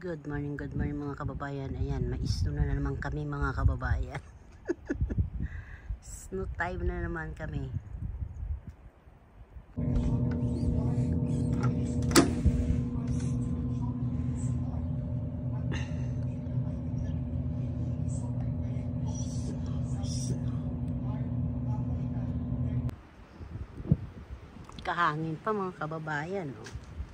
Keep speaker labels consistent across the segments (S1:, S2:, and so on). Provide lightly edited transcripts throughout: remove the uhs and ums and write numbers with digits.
S1: Good morning mga kababayan. Ayan, mais na naman kami mga kababayan. Snow time na naman kami. Kahangin pa mga kababayan. Oh.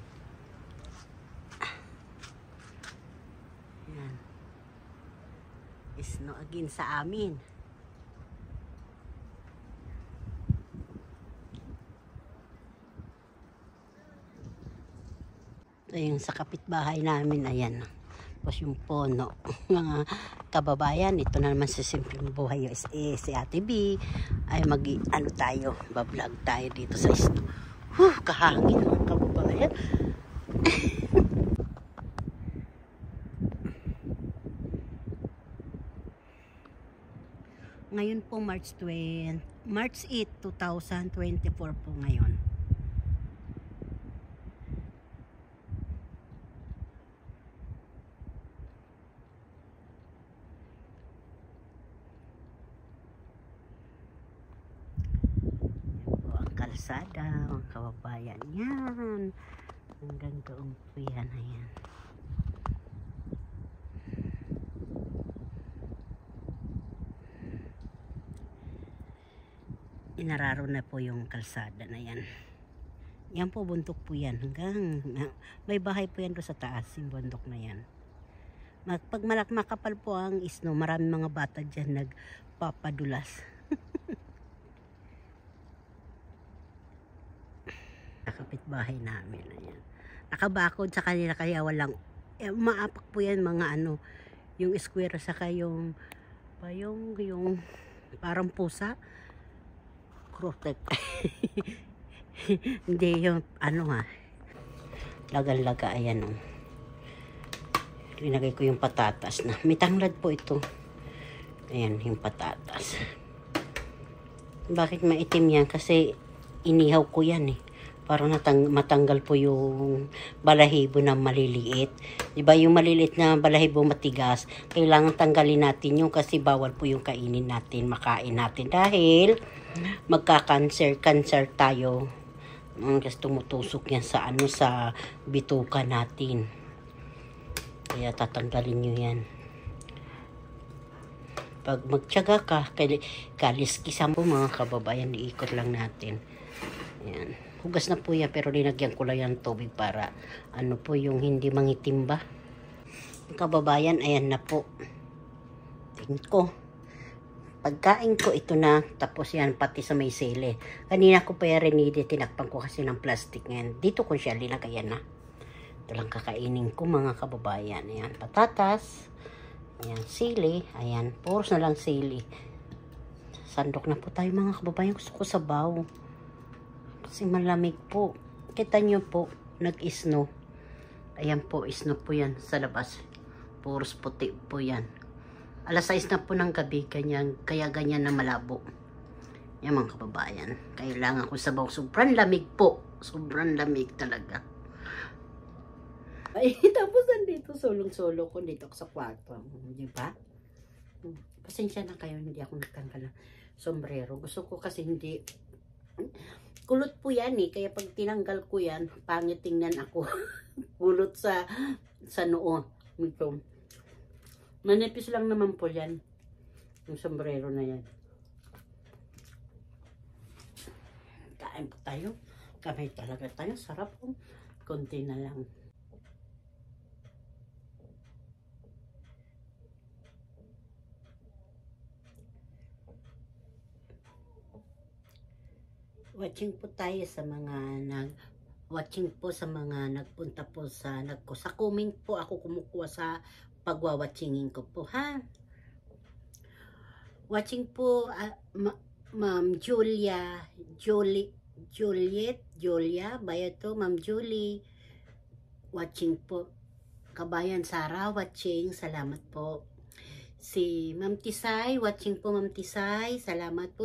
S1: Ayan. Snow again sa amin. Ito yung sa kapitbahay namin. Ayan. Tapos yung pono. Mga kababayan, ito na naman sa Simpleng Buhay USA. Si Ate B ay tayo, bablog tayo dito sa snow. Kahangin mga kababayan. Ngayon po March 8, 2024 po ngayon. Kalsada, mga kababayan. Yan. Hanggang doon po yan. Ayan. Inararo na po yung kalsada na yan. Yan po, bundok po yan. Hanggang may bahay po yan doon sa taas, yung bundok na yan. Pag makapal po ang snow, maraming mga bata dyan nagpapadulas. Kapitbahay namin. Ayan. Nakabakod sa kanila kaya walang maapak po yan mga yung square saka yung parang pusa protect. Hindi yung laga-laga. Ayan o. Linagay ko yung patatas na may tanglad po ito. Ayan yung patatas. Bakit maitim yan? Kasi inihaw ko yan para matanggal po yung balahibo na maliliit. Diba yung maliliit na balahibo matigas, kailangan tanggalin natin yung kasi bawal po yung kainin natin, makain natin dahil magka-cancer tayo. Kasi tumutusok yan sa sa bituka natin. Kaya tatanggalin nyo yan. Pag magtiyaga ka, kaliskisan po mga kababayan, iikot lang natin. Ayan. Hugas na po yan, pero linagyan ko lang yung tubig para po yung hindi mangitim ba. Kababayan, ayan na po. Tingin ko. Pagkain ko ito na, tapos yan pati sa may sili. Kanina ko pa yan rinidi, tinakpan ko kasi ng plastic ngayon. Dito ko siya linagayan na. Ito lang kakainin ko mga kababayan. Ayan, patatas. Ayan, sili. Ayan, puros na lang sili. Sandok na po tayo mga kababayan. Gusto ko sabaw. Kasi malamig po. Kita nyo po, nag-snow. Ayan po, snow po yan sa labas. Puros puti po yan. Alas 6 na po ng gabi, kaya ganyan na malabo. Yan mga kababayan. Kailangan ko sabaw. Sobrang lamig po. Sobrang lamig talaga. Ay, tapos nandito, solong-solo ko dito sa kwarto. Di ba? Pasensya na kayo, hindi ako nagtanggal ng sombrero. Gusto ko kasi hindi... Kulot po yan kaya pag tinanggal ko yan, pangit tingnan ako. Kulot sa noo. Ito. Manipis lang naman po yan. Yung sombrero na yan. Kain po tayo. Kamay talaga tayo. Sarap po. Konti na lang. Watching po tayo sa mga nagpunta po sa comment po ako kumukuha sa pagwawatchingin ko po ha. Watching po Ma'am Julia ba ito? Ma'am Julie watching po. Kabayan Sara watching, salamat po. Si Ma'am Tisay, watching po Ma'am Tisay. Salamat po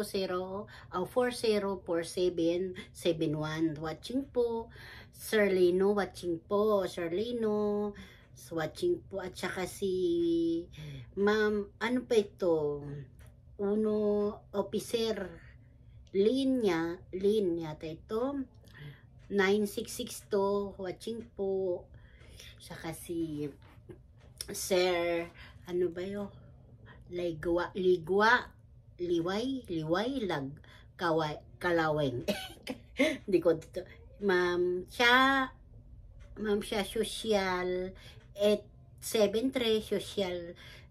S1: 404771 watching po. Sir Lino watching po. Sir Lino. watching po. At saka si Ma'am, ano pa ito? Uno Officer Lin yata ito. 9662, watching po. Saka si Sir, ano ba yun? Liway, Kalaweng. Hindi ko dito. Ma'am siya social 873 social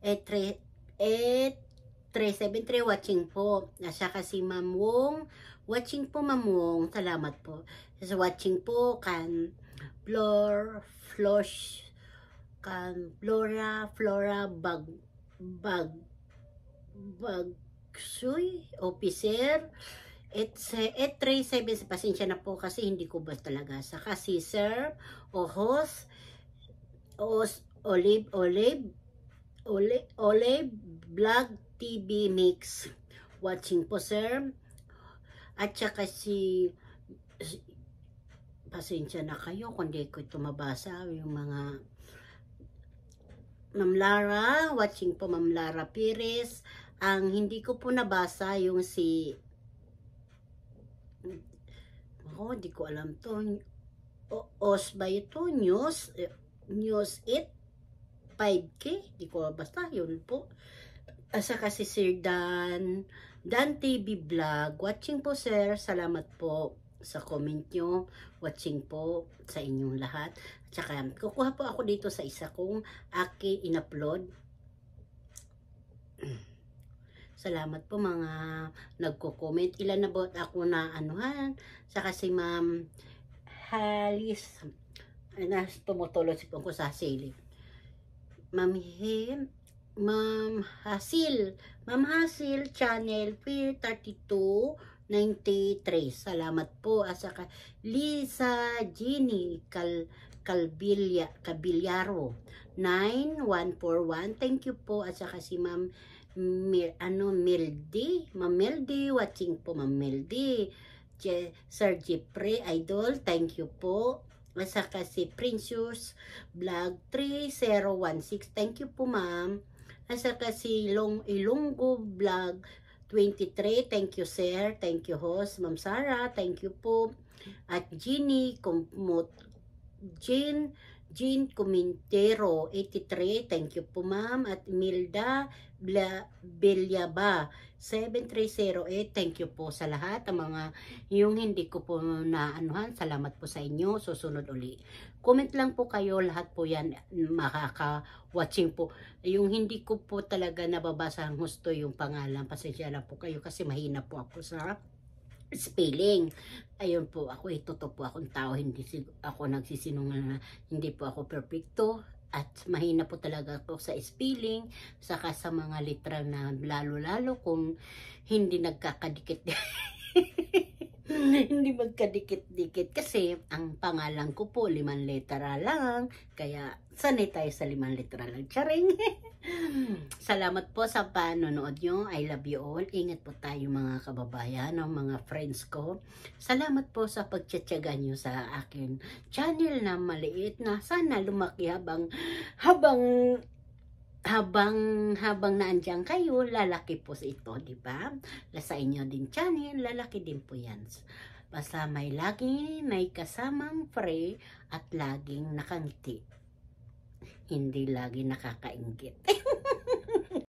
S1: 373 watching po. Nasa kasi Ma'am Wong, watching po Ma'am Wong, salamat po. Sa watching po kan Flora Bagsuy Officer 837, pasensya na po kasi hindi ko ba talaga. Saka si Sir Olive Vlog TV Mix, watching po sir. At saka pasensya na kayo kung di ko ito mabasa yung mga Ma'am Lara, watching po Ma'am Lara Pires. Ang hindi ko po nabasa yung di ko alam to. Os ba ito? News it 5K? Di ko basta, yun po. Asa kasi Sir Dan TV Vlog, watching po sir, salamat po sa comment nyo, watching po sa inyong lahat. Tsaka kukuha po ako dito sa isa kong in-upload. Salamat po mga nagko-comment. Ilan na bot ako na anuhan. Saka si Ma'am Halis, tumutulog si ko sa sili. Ma'am Hasil channel P3293. Salamat po. At saka Lisa Ginny Cabilyaro 9141. Thank you po. At saka si Ma'am Meldy, watching po Ma'am Meldy. Sir Jeffrey Idol, thank you po. At saka si Princess Vlog 3016, thank you po ma'am. At saka si Ilonggo Vlog 23, thank you sir, thank you host. Ma'am Sarah, thank you po. At Jean Comintero 83, thank you po ma'am. At Milda Bilyaba 7308, thank you po sa lahat ang mga yung hindi ko po naanuhan. Salamat po sa inyo. Susunod uli, comment lang po kayo, lahat po yan makaka-watching po. Yung hindi ko po talaga nababasa ang husto yung pangalan, pasensya lang po kayo kasi mahina po ako sa spelling. Ayun po, ako totoo po akong tao, hindi ako nagsisinungaling na hindi po ako perfecto. At mahina po talaga ako sa spelling, saka sa mga literal na lalo kung hindi nagkakadikit. Hindi magkadikit-dikit kasi ang pangalan ko po 5 letera lang, kaya sanay tayo sa 5 letera lang. Charing! Salamat po sa panonood nyo. I love you all. Ingat po tayo mga kababayan, mga friends ko. Salamat po sa pagtsatsaga nyo sa akin channel na maliit na sana lumaki habang naandyan kayo, lalaki po sa ito, di ba? Sa inyo din channel, lalaki din po yan. Basta may kasamang free at laging nakangiti. Hindi lagi nakakaingit.